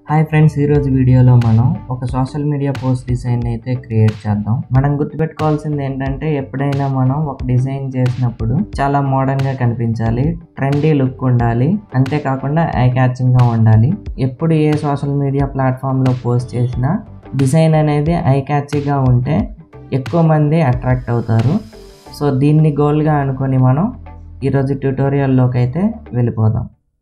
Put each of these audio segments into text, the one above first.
Hi friends, ఈరోజు వీడియోలో మనం ఒక సోషల్ మీడియా పోస్ట్ డిజైన్ అయితే క్రియేట్ చేద్దాం. మనం గుర్తుపెట్టుకోవాల్సింది ఏంటంటే, ఎప్పుడైనా మనం ఒక డిజైన్ చేసినప్పుడు చాలా మోడర్న్గా కనిపించాలి, ట్రెండీ లుక్ ఉండాలి, అంతేకాకుండా ఐ క్యాచింగ్గా ఉండాలి. ఎప్పుడు ఏ సోషల్ మీడియా ప్లాట్ఫామ్లో పోస్ట్ చేసినా డిజైన్ అనేది ఐ క్యాచింగ్గా ఉంటే ఎక్కువ మంది అట్రాక్ట్ అవుతారు. సో దీన్ని గోల్గా అనుకొని మనం ఈరోజు ట్యూటోరియల్లోకి అయితే వెళ్ళిపోదాం.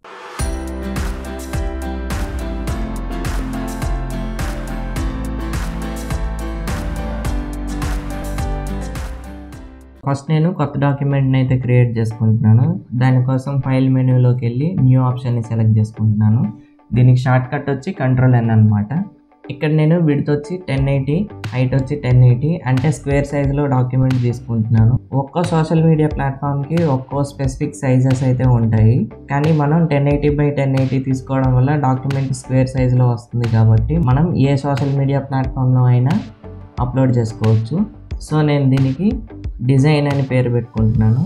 ఫస్ట్ నేను కొత్త డాక్యుమెంట్ని అయితే క్రియేట్ చేసుకుంటున్నాను. దానికోసం ఫైల్ మెనూలోకి వెళ్ళి న్యూ ఆప్షన్ని సెలెక్ట్ చేసుకుంటున్నాను. దీనికి షార్ట్ కట్ వచ్చి Ctrl+N అనమాట. ఇక్కడ నేను విడ్త్ వచ్చి 1080, హైట్ వచ్చి 1080 అంటే స్క్వేర్ సైజులో డాక్యుమెంట్ తీసుకుంటున్నాను. ఒక్కో సోషల్ మీడియా ప్లాట్ఫామ్కి ఒక్కో స్పెసిఫిక్ సైజెస్ అయితే ఉంటాయి, కానీ మనం 1080x1080 తీసుకోవడం వల్ల డాక్యుమెంట్ స్క్వేర్ సైజులో వస్తుంది. కాబట్టి మనం ఏ సోషల్ మీడియా ప్లాట్ఫామ్లో అయినా అప్లోడ్ చేసుకోవచ్చు. సో నేను దీనికి డిజైన్ అని పేరు పెట్టుకుంటున్నాను.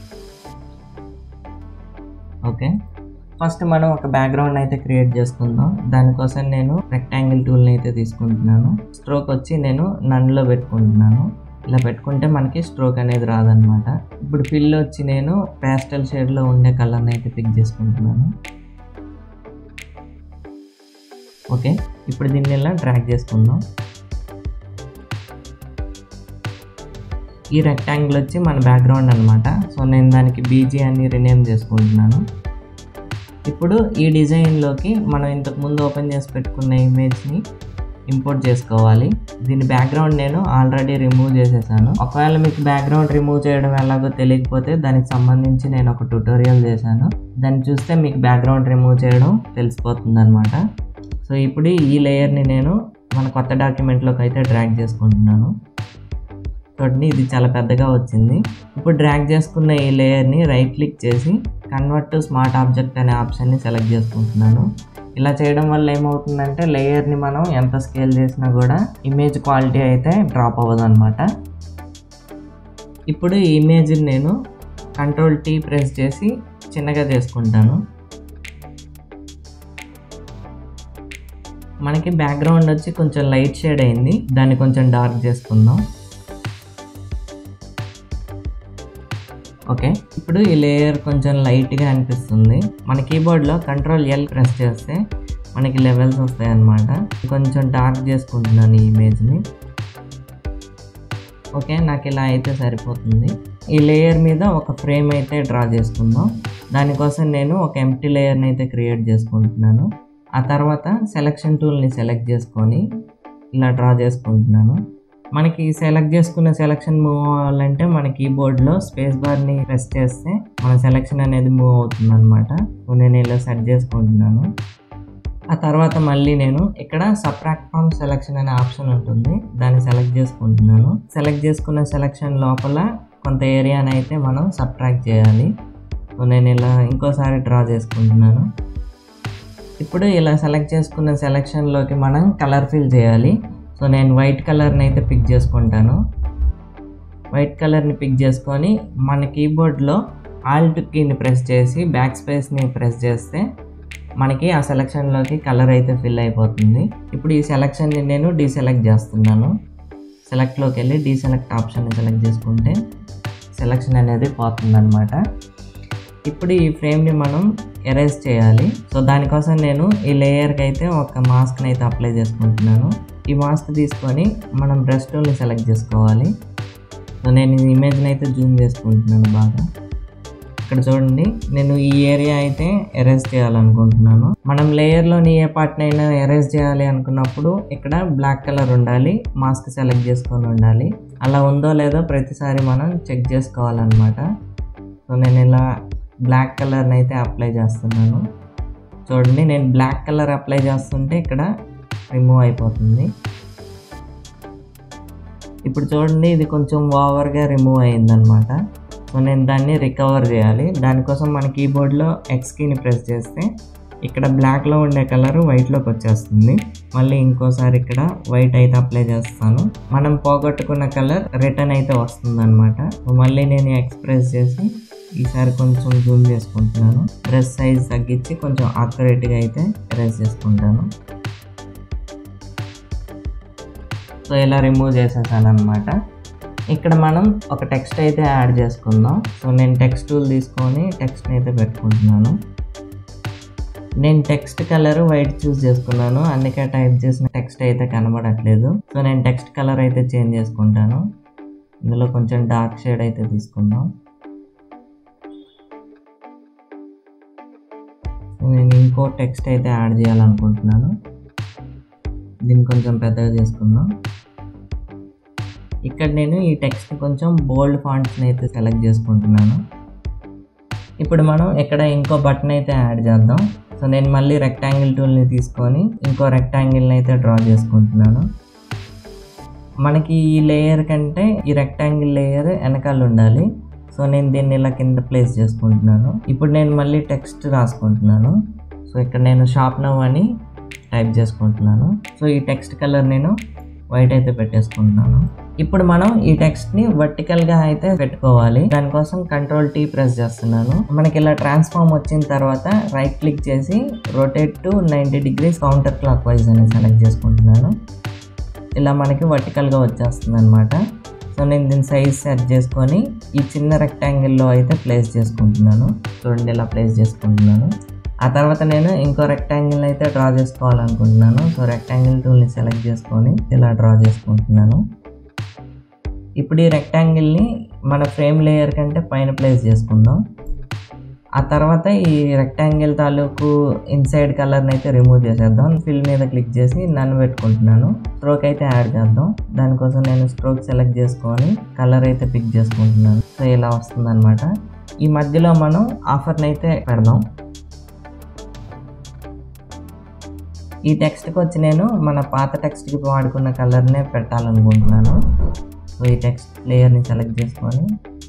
ఓకే, ఫస్ట్ మనం ఒక బ్యాక్గ్రౌండ్ అయితే క్రియేట్ చేసుకుందాం. దానికోసం నేను రెక్టాంగిల్ టూల్ని అయితే తీసుకుంటున్నాను. స్ట్రోక్ వచ్చి నేను నన్లో పెట్టుకుంటున్నాను. ఇలా పెట్టుకుంటే మనకి స్ట్రోక్ అనేది రాదనమాట. ఇప్పుడు ఫిల్ వచ్చి నేను ప్యాస్టల్ షేడ్లో ఉండే కలర్ని అయితే పిక్ చేసుకుంటున్నాను. ఓకే, ఇప్పుడు దీన్ని ఇలా డ్రాగ్ చేసుకుందాం. ఈ రెక్టాంగిల్ వచ్చి మన బ్యాక్గ్రౌండ్ అనమాట. సో నేను దానికి బీజీ అని రీనేమ్ చేసుకుంటున్నాను. ఇప్పుడు ఈ డిజైన్లోకి మనం ఇంతకుముందు ఓపెన్ చేసి పెట్టుకున్న ఇమేజ్ని ఇంపోర్ట్ చేసుకోవాలి. దీని బ్యాక్గ్రౌండ్ నేను ఆల్రెడీ రిమూవ్ చేసేసాను. ఒకవేళ మీకు బ్యాక్గ్రౌండ్ రిమూవ్ చేయడం ఎలాగో తెలియకపోతే దానికి సంబంధించి నేను ఒక ట్యూటోరియల్ చేశాను. దాన్ని చూస్తే మీకు బ్యాక్గ్రౌండ్ రిమూవ్ చేయడం తెలిసిపోతుంది అనమాట. సో ఇప్పుడు ఈ లేయర్ని నేను మన కొత్త డాక్యుమెంట్లోకి అయితే డ్రాగ్ చేసుకుంటున్నాను. చూడండి, ఇది చాలా పెద్దగా వచ్చింది. ఇప్పుడు డ్రాగ్ చేసుకున్న ఈ లేయర్ని రైట్ క్లిక్ చేసి కన్వర్ట్ టు స్మార్ట్ ఆబ్జెక్ట్ అనే ఆప్షన్ని సెలెక్ట్ చేసుకుంటున్నాను. ఇలా చేయడం వల్ల ఏమవుతుందంటే లేయర్ని మనం ఎంత స్కేల్ చేసినా కూడా ఇమేజ్ క్వాలిటీ అయితే డ్రాప్ అవ్వదు అనమాట. ఇప్పుడు ఈ ఇమేజ్ని నేను Ctrl+T ప్రెస్ చేసి చిన్నగా చేసుకుంటాను. మనకి బ్యాక్గ్రౌండ్ వచ్చి కొంచెం లైట్ షేడ్ అయింది, దాన్ని కొంచెం డార్క్ చేసుకుందాం. ఓకే, ఇప్పుడు ఈ లేయర్ కొంచెం లైట్గా అనిపిస్తుంది. మన కీబోర్డ్లో Ctrl+L ప్రెస్ చేస్తే మనకి లెవెల్స్ వస్తాయి అన్నమాట. కొంచెం డార్క్ చేసుకుంటున్నాను ఈ ఇమేజ్ని. ఓకే, నాకు ఇలా అయితే సరిపోతుంది. ఈ లేయర్ మీద ఒక ఫ్రేమ్ అయితే డ్రా చేసుకుందాం. దానికోసం నేను ఒక ఎంప్టీ లేయర్ని అయితే క్రియేట్ చేసుకుంటున్నాను. ఆ తర్వాత సెలెక్షన్ టూల్ని సెలెక్ట్ చేసుకొని ఇలా డ్రా చేసుకుంటున్నాను. మనకి సెలెక్ట్ చేసుకున్న సెలెక్షన్ మూవ్ అవ్వాలంటే మన కీబోర్డ్లో స్పేస్ బార్ని ప్రెస్ చేస్తే మన సెలెక్షన్ అనేది మూవ్ అవుతుంది అనమాట. సో నేను ఇలా సెట్ చేసుకుంటున్నాను. ఆ తర్వాత మళ్ళీ నేను ఇక్కడ సబ్ట్రాక్ట్ ఫ్రమ్ సెలెక్షన్ అనే ఆప్షన్ ఉంటుంది, దాన్ని సెలెక్ట్ చేసుకుంటున్నాను. సెలెక్ట్ చేసుకున్న సెలెక్షన్ లోపల కొంత ఏరియాని అయితే మనం సబ్ట్రాక్ట్ చేయాలి. సో నేను ఇలా ఇంకోసారి డ్రా చేసుకుంటున్నాను. ఇప్పుడు ఇలా సెలెక్ట్ చేసుకున్న సెలెక్షన్లోకి మనం కలర్ ఫిల్ చేయాలి. సో నేను వైట్ కలర్ని అయితే పిక్ చేసుకుంటాను. వైట్ కలర్ని పిక్ చేసుకొని మన కీబోర్డ్లో ఆల్ట్ కీని ప్రెస్ చేసి బ్యాక్ స్పేస్ని ప్రెస్ చేస్తే మనకి ఆ సెలెక్షన్లోకి కలర్ అయితే ఫిల్ అయిపోతుంది. ఇప్పుడు ఈ సెలెక్షన్ని నేను డీసెలెక్ట్ చేస్తున్నాను. సెలెక్ట్లోకి వెళ్ళి డీసెలెక్ట్ ఆప్షన్ని సెలెక్ట్ చేసుకుంటే సెలెక్షన్ అనేది పోతుందన్నమాట. ఇప్పుడు ఈ ఫ్రేమ్ని మనం ఎరేజ్ చేయాలి. సో దానికోసం నేను ఈ లేయర్కి అయితే ఒక మాస్క్ని అయితే అప్లై చేసుకుంటున్నాను. ఈ మాస్క్ తీసుకొని మనం బ్రష్ టూల్ని సెలెక్ట్ చేసుకోవాలి. సో నేను ఈ ఇమేజ్ని అయితే జూమ్ చేసుకుంటున్నాను బాగా. ఇక్కడ చూడండి, నేను ఈ ఏరియా అయితే ఎరేజ్ చేయాలనుకుంటున్నాను. మనం లేయర్లోని ఏ పార్ట్నైనా ఎరేజ్ చేయాలి అనుకున్నప్పుడు ఇక్కడ బ్లాక్ కలర్ ఉండాలి, మాస్క్ సెలెక్ట్ చేసుకొని ఉండాలి. అలా ఉందో లేదో ప్రతిసారి మనం చెక్ చేసుకోవాలన్నమాట. సో నేను ఇలా బ్లాక్ కలర్ని అయితే అప్లై చేస్తున్నాను. చూడండి, నేను బ్లాక్ కలర్ అప్లై చేస్తుంటే ఇక్కడ రిమూవ్ అయిపోతుంది. ఇప్పుడు చూడండి, ఇది కొంచెం ఓవర్గా రిమూవ్ అయిందనమాట. సో నేను దాన్ని రికవర్ చేయాలి. దానికోసం మన కీబోర్డ్లో ఎక్స్ కీని ప్రెస్ చేస్తే ఇక్కడ బ్లాక్లో ఉండే కలర్ వైట్లోకి వచ్చేస్తుంది. మళ్ళీ ఇంకోసారి ఇక్కడ వైట్ అయితే అప్లై చేస్తాను. మనం పోగొట్టుకున్న కలర్ రిటర్న్ అయితే వస్తుంది అనమాట. మళ్ళీ నేను ఎక్స్ప్రెస్ చేసి ఈసారి కొంచెం జూమ్ చేసుకుంటున్నాను. బ్రష్ సైజ్ తగ్గించి కొంచెం యాక్యురేట్గా అయితే ఎరేజ్ చేసుకుంటాను. సో ఇలా రిమూవ్ చేసేసాను అనమాట. ఇక్కడ మనం ఒక టెక్స్ట్ అయితే యాడ్ చేసుకుందాం. సో నేను టెక్స్ట్ టూల్ తీసుకొని టెక్స్ట్ని అయితే పెట్టుకుంటున్నాను. నేను టెక్స్ట్ కలర్ వైట్ చూస్ చేసుకున్నాను, అందుకే టైప్ చేసిన టెక్స్ట్ అయితే కనబడట్లేదు. సో నేను టెక్స్ట్ కలర్ అయితే చేంజ్ చేసుకుంటాను. ఇందులో కొంచెం డార్క్ షేడ్ అయితే తీసుకుందాం. నేను ఇంకో టెక్స్ట్ అయితే యాడ్ చేయాలనుకుంటున్నాను. దీన్ని కొంచెం పెద్దగా చేసుకుందాం. ఇక్కడ నేను ఈ టెక్స్ట్ కొంచెం బోల్డ్ ఫాంట్స్ని అయితే సెలెక్ట్ చేసుకుంటున్నాను. ఇప్పుడు మనం ఇక్కడ ఇంకో బటన్ అయితే యాడ్ చేద్దాం. సో నేను మళ్ళీ రెక్టాంగిల్ టూల్ని తీసుకొని ఇంకో రెక్టాంగిల్ని అయితే డ్రా చేసుకుంటున్నాను. మనకి ఈ లేయర్ కంటే ఈ రెక్టాంగిల్ లేయర్ వెనకాల ఉండాలి. సో నేను దీన్ని ఇలా కింద ప్లేస్ చేసుకుంటున్నాను. ఇప్పుడు నేను మళ్ళీ టెక్స్ట్ రాసుకుంటున్నాను. సో ఇక్కడ నేను షార్ప్ నౌ అని టైప్ చేసుకుంటున్నాను. సో ఈ టెక్స్ట్ కలర్ నేను వైట్ అయితే పెట్టేసుకుంటున్నాను. ఇప్పుడు మనం ఈ టెక్స్ట్ని వర్టికల్గా అయితే పెట్టుకోవాలి. దానికోసం Ctrl+T ప్రెస్ చేస్తున్నాను. మనకి ఇలా ట్రాన్స్ఫార్మ్ వచ్చిన తర్వాత రైట్ క్లిక్ చేసి rotate to 90 degrees counter clockwise అని సెలెక్ట్ చేసుకుంటున్నాను. ఇలా మనకి వర్టికల్గా వచ్చేస్తుంది అనమాట. సో నేను దీని సైజ్ సెట్ చేసుకొని ఈ చిన్న రెక్టాంగిల్లో అయితే ప్లేస్ చేసుకుంటున్నాను. చూడండి ఇలా ప్లేస్ చేసుకుంటున్నాను. ఆ తర్వాత నేను ఇంకో రెక్టాంగిల్ అయితే డ్రా చేసుకోవాలనుకుంటున్నాను. సో రెక్టాంగిల్ టూల్ని సెలెక్ట్ చేసుకొని ఇలా డ్రా చేసుకుంటున్నాను. ఇప్పుడు ఈ రెక్టాంగిల్ని మన ఫ్రేమ్ లేయర్ కంటే పైన ప్లేస్ చేసుకుందాం. ఆ తర్వాత ఈ రెక్టాంగిల్ తాలూకు ఇన్సైడ్ కలర్ని అయితే రిమూవ్ చేసేద్దాం. ఫిల్ మీద క్లిక్ చేసి నన్ను పెట్టుకుంటున్నాను. స్ట్రోక్ అయితే యాడ్ చేద్దాం. దానికోసం నేను స్ట్రోక్ సెలెక్ట్ చేసుకొని కలర్ అయితే పిక్ చేసుకుంటున్నాను. సో ఇలా వస్తుంది అనమాట. ఈ మధ్యలో మనం ఆఫర్ని అయితే పెడదాం. ఈ టెక్స్ట్కి వచ్చి నేను మన పాత టెక్స్ట్కి వాడుకున్న కలర్నే పెట్టాలనుకుంటున్నాను. సో ఈ టెక్స్ట్ లేయర్ని సెలెక్ట్ చేసుకొని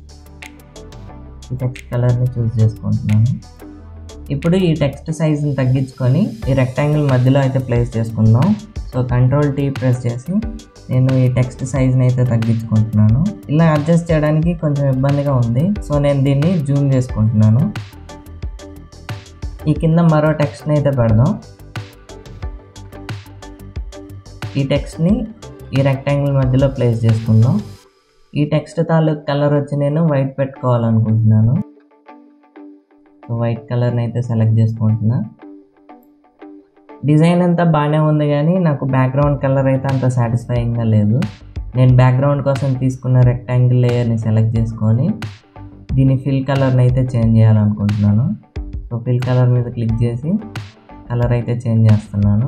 ఈ టెక్స్ట్ కలర్ని చూస్ చేసుకుంటున్నాను. ఇప్పుడు ఈ టెక్స్ట్ సైజ్ని తగ్గించుకొని ఈ రెక్టాంగిల్ మధ్యలో అయితే ప్లేస్ చేసుకుందాం. సో Ctrl+T ప్రెస్ చేసి నేను ఈ టెక్స్ట్ సైజ్ని అయితే తగ్గించుకుంటున్నాను. ఇలా అడ్జస్ట్ చేయడానికి కొంచెం ఇబ్బందిగా ఉంది. సో నేను దీన్ని జూమ్ చేసుకుంటున్నాను. ఈ కింద మరో టెక్స్ట్ని అయితే పెడదాం. ఈ టెక్స్ట్ని ఈ రెక్టాంగిల్ మధ్యలో ప్లేస్ చేసుకుందాం. ఈ టెక్స్ట్ తాలూకు కలర్ వచ్చి నేను వైట్ పెట్టుకోవాలనుకుంటున్నాను. సో వైట్ కలర్ని అయితే సెలెక్ట్ చేసుకుంటున్నా. డిజైన్ అంతా బాగానే ఉంది, కానీ నాకు బ్యాక్గ్రౌండ్ కలర్ అయితే అంత సాటిస్ఫైయింగ్గా లేదు. నేను బ్యాక్గ్రౌండ్ కోసం తీసుకున్న రెక్టాంగిల్ లేయర్ని సెలెక్ట్ చేసుకొని దీని ఫిల్ కలర్ని అయితే చేంజ్ చేయాలనుకుంటున్నాను. సో ఫిల్ కలర్ మీద క్లిక్ చేసి కలర్ అయితే చేంజ్ చేస్తున్నాను.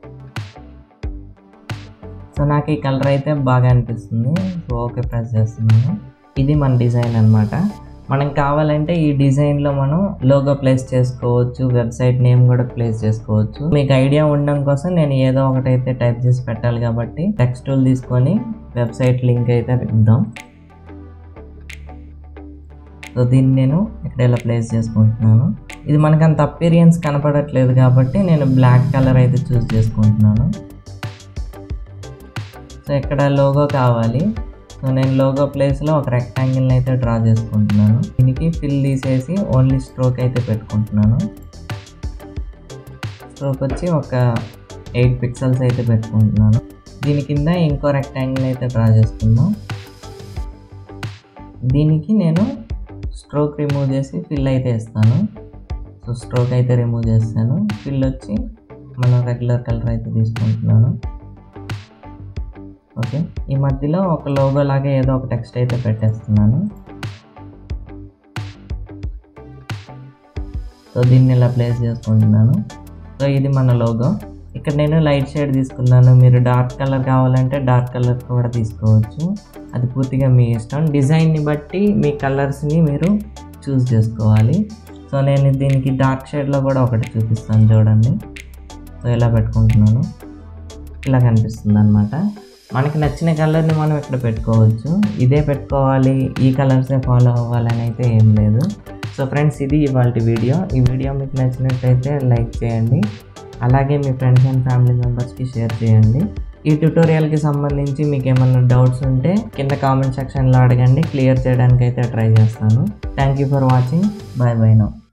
సో నాకు ఈ కలర్ అయితే బాగా అనిపిస్తుంది. సో ఓకే ప్రెస్ చేస్తున్నాను. ఇది మన డిజైన్ అనమాట. మనం కావాలంటే ఈ డిజైన్లో మనం లోగో ప్లేస్ చేసుకోవచ్చు, వెబ్సైట్ నేమ్ కూడా ప్లేస్ చేసుకోవచ్చు. మీకు ఐడియా ఉండడం కోసం నేను ఏదో ఒకటైతే టైప్ చేసి పెట్టాలి కాబట్టి టెక్స్ట్ టూల్ తీసుకొని వెబ్సైట్ లింక్ అయితే ఇద్దాం. సో దీన్ని నేను ఇక్కడ ఇలా ప్లేస్ చేసుకుంటున్నాను. ఇది మనకు అంత అపీరియన్స్ కనపడట్లేదు కాబట్టి నేను బ్లాక్ కలర్ అయితే చూస్ చేసుకుంటున్నాను. సో ఇక్కడ లోగో కావాలి. సో నేను లోగో ప్లేస్లో ఒక రెక్టాంగిల్ని అయితే డ్రా చేసుకుంటున్నాను. దీనికి ఫిల్ తీసేసి ఓన్లీ స్ట్రోక్ అయితే పెట్టుకుంటున్నాను. స్ట్రోక్ వచ్చి ఒక 8 pixels అయితే పెట్టుకుంటున్నాను. దీని కింద ఇంకో రెక్టాంగిల్ అయితే డ్రా చేసుకుందాం. దీనికి నేను స్ట్రోక్ రిమూవ్ చేసి ఫిల్ అయితే ఇస్తాను. సో స్ట్రోక్ అయితే రిమూవ్ చేస్తాను. ఫిల్ వచ్చి మనం రెగ్యులర్ కలర్ అయితే తీసుకుంటున్నాను. ఓకే, ఈ మధ్యలో ఒక లోగో లాగా ఏదో ఒక టెక్స్ట్ అయితే పెట్టేస్తున్నాను. సో దీన్ని ఇలా ప్లేస్ చేసుకుంటున్నాను. సో ఇది మన లోగో. ఇక్కడ నేను లైట్ షేడ్ తీసుకున్నాను. మీరు డార్క్ కలర్ కావాలంటే డార్క్ కలర్ కూడా తీసుకోవచ్చు. అది పూర్తిగా మీ ఇష్టం. డిజైన్ని బట్టి మీ కలర్స్ని మీరు చూస్ చేసుకోవాలి. సో నేను దీనికి డార్క్ షేడ్లో కూడా ఒకటి చూపిస్తాను చూడండి. సో ఇలా పెట్టుకుంటున్నాను. ఇలా కనిపిస్తుంది అన్నమాట. మనకి నచ్చిన కలర్ని మనం ఇక్కడ పెట్టుకోవచ్చు. ఇదే పెట్టుకోవాలి, ఈ కలర్సే ఫాలో అవ్వాలని అయితే ఏం లేదు. సో ఫ్రెండ్స్, ఇది ఇవాళ వీడియో. ఈ వీడియో మీకు నచ్చినట్లయితే లైక్ చేయండి. అలాగే మీ ఫ్రెండ్స్ అండ్ ఫ్యామిలీ మెంబర్స్కి షేర్ చేయండి. ఈ ట్యుటోరియల్కి సంబంధించి మీకు ఏమైనా డౌట్స్ ఉంటే కింద కామెంట్ సెక్షన్లో అడగండి. క్లియర్ చేయడానికి అయితే ట్రై చేస్తాను. Thank you for watching. Bye bye now.